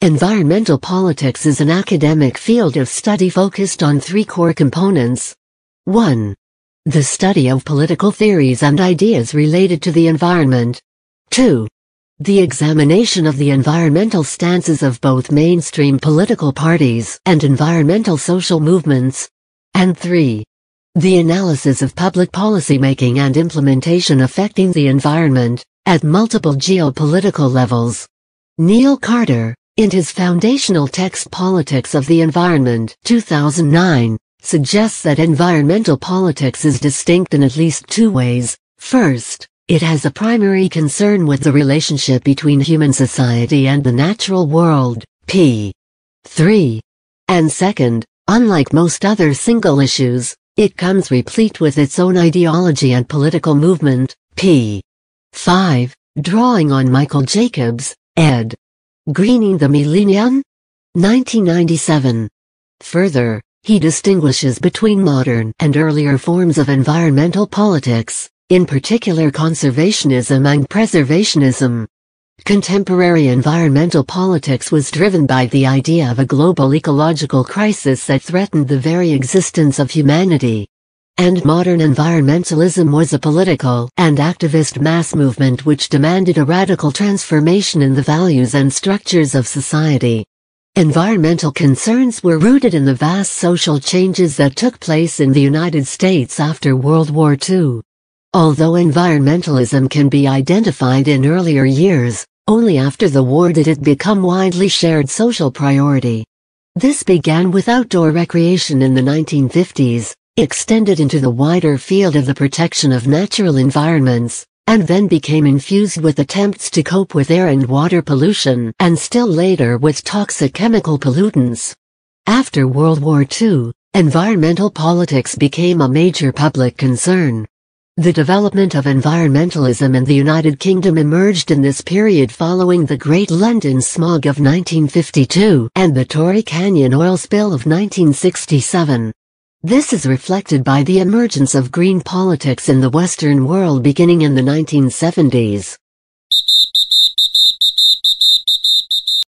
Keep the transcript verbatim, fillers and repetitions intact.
Environmental politics is an academic field of study focused on three core components. one. The study of political theories and ideas related to the environment. two. The examination of the environmental stances of both mainstream political parties and environmental social movements. And three. The analysis of public policymaking and implementation affecting the environment, at multiple geopolitical levels. Neil Carter, in his foundational text Politics of the Environment, two thousand nine, suggests that environmental politics is distinct in at least two ways. First, it has a primary concern with the relationship between human society and the natural world, p. three. And second, unlike most other single issues, it comes replete with its own ideology and political movement, p. five, drawing on Michael Jacobs, ed. Greening the Millennium? nineteen ninety-seven. Further, he distinguishes between modern and earlier forms of environmental politics, in particular conservationism and preservationism. Contemporary environmental politics was driven by the idea of a global ecological crisis that threatened the very existence of humanity. And modern environmentalism was a political and activist mass movement which demanded a radical transformation in the values and structures of society. Environmental concerns were rooted in the vast social changes that took place in the United States after World War Two. Although environmentalism can be identified in earlier years, only after the war did it become widely shared social priority. This began with outdoor recreation in the nineteen fifties, extended into the wider field of the protection of natural environments, and then became infused with attempts to cope with air and water pollution, and still later with toxic chemical pollutants. After World War Two, environmental politics became a major public concern. The development of environmentalism in the United Kingdom emerged in this period following the Great London Smog of nineteen fifty-two and the Torrey Canyon oil spill of nineteen sixty-seven. This is reflected by the emergence of green politics in the Western world beginning in the nineteen seventies.